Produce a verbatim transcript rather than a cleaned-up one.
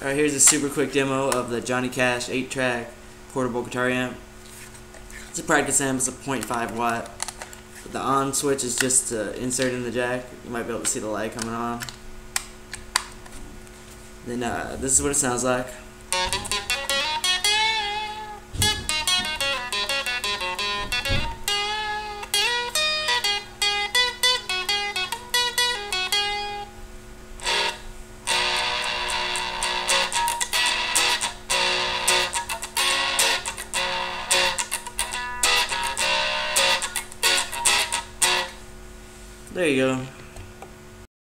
Alright, here's a super quick demo of the Johnny Cash eight track portable guitar amp. It's a practice amp, it's a point five watt. But the on switch is just to insert in the jack. You might be able to see the light coming on. Then uh, this is what it sounds like. There you go.